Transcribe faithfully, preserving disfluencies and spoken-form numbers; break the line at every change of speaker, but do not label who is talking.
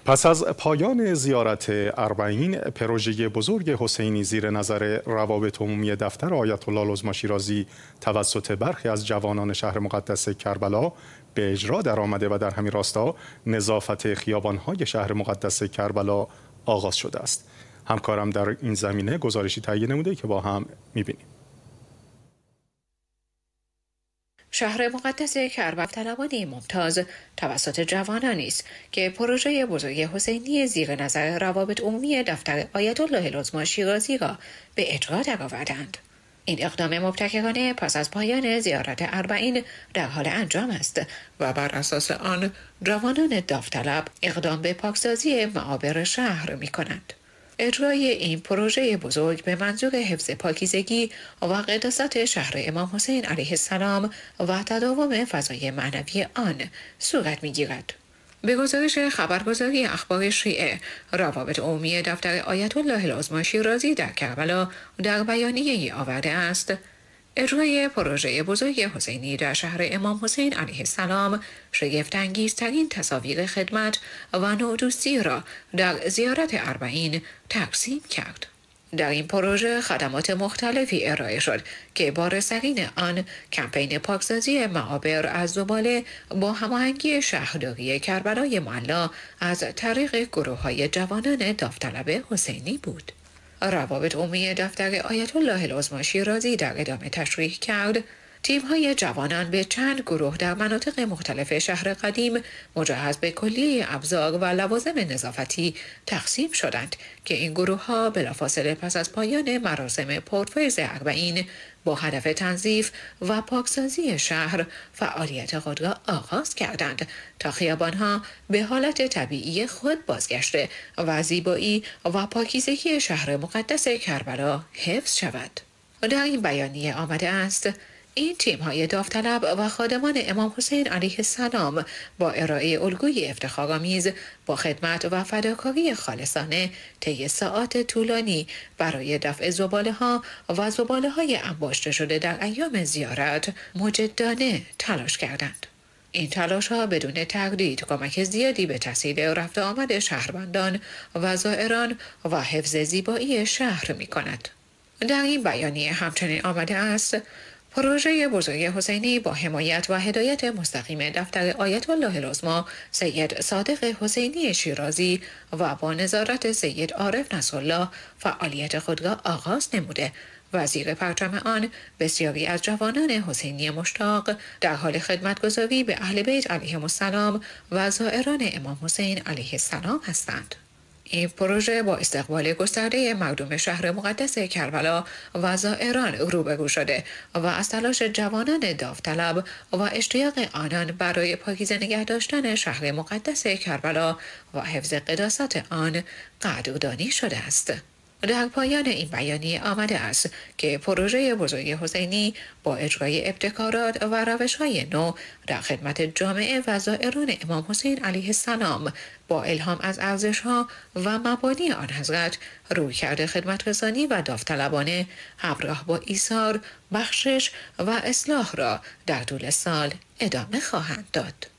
پس از پایان زیارت اربعین، پروژه بزرگ حسینی زیر نظر روابط عمومی دفتر آیت الله العظمی شیرازی توسط برخی از جوانان شهر مقدس کربلا به اجرا درآمده و در همین راستا نظافت خیابان‌های شهر مقدس کربلا آغاز شده است. همکارم در این زمینه گزارشی تهیه نموده که با هم می‌بینیم.
شهر مقدس کربلا طلبانی ممتاز توسط جوانانی است که پروژه بزرگ حسینی زیر نظر روابط عمومی دفتر آیت الله العظمی شیرازی را به اجرا درآوردند. این اقدام مبتکرانه پس از پایان زیارت اربعین در حال انجام است و بر اساس آن جوانان داوطلب اقدام به پاکسازی معابر شهر می‌کنند. اجرای این پروژه بزرگ به منظور حفظ پاکیزگی و قداست شهر امام حسین علیه السلام و تداوم فضای معنوی آن صورت می‌گیرد. به گزارش خبرگزاری اخبار شیعه، روابط عمومی دفتر آیت الله العظمی شیرازی در کربلا در بیانیه‌ای آورده است: اجرای پروژه بزرگ حسینی در شهر امام حسین علیه السلام شگفت‌انگیزترین تصاویر خدمت و نودوستی را در زیارت اربعین ترسیم کرد. در این پروژه خدمات مختلفی ارائه شد که بارزترین آن کمپین پاکسازی معابر از زباله با هماهنگی شهرداری کربلای معلی از طریق گروه‌های جوانان داوطلب حسینی بود. روابط عمومی دفتر آیت الله العظمی شیرازی در ادامه تشریح کرد: تیم‌های جوانان به چند گروه در مناطق مختلف شهر قدیم مجهز به کلیه ابزار و لوازم نظافتی تقسیم شدند که این گروه‌ها بلافاصله پس از پایان مراسم پرفیض اربعین با هدف تنظیف و پاکسازی شهر فعالیت خود را آغاز کردند تا خیابان‌ها به حالت طبیعی خود بازگشته و زیبایی و پاکیزگی شهر مقدس کربلا حفظ شود. در این بیانیه آمده است: این تیم‌های داوطلب و خادمان امام حسین علیه السلام با ارائه الگوی افتخارآمیز با خدمت و فداکاری خالصانه طی ساعات طولانی برای دفع زباله‌ها و زباله‌های انباشته شده در ایام زیارت مجدانه تلاش کردند. این تلاش‌ها بدون تردید کمک زیادی به تسهیل رفت آمد شهروندان و زائران و حفظ زیبایی شهر می‌کند. در این بیانیه همچنین آمده است: پروژه بزرگ حسینی با حمایت و هدایت مستقیم دفتر آیت الله العظمی سید صادق حسینی شیرازی و با نظارت سید عارف نصرالله فعالیت خود را آغاز نموده و زیر پرچم آن بسیاری از جوانان حسینی مشتاق در حال خدمتگزاری به اهل بیت علیهم السلام و زائران امام حسین علیه السلام هستند. این پروژه با استقبال گسترده مردم شهر مقدس کربلا و زائران روبرو شده و از تلاش جوانان داوطلب و اشتیاق آنان برای پاکیزه نگه داشتن شهر مقدس کربلا و حفظ قداست آن قدردانی شده است. در پایان این بیانیه آمده است که پروژه بزرگ حسینی با اجرای ابتکارات و روش‌های نو در خدمت جامعه و زائران امام حسین علیه السلام با الهام از ارزش‌ها و مبانی آن حضرت رویکرد خدمت‌رسانی و داوطلبانه همراه با ایثار، بخشش و اصلاح را در طول سال ادامه خواهند داد.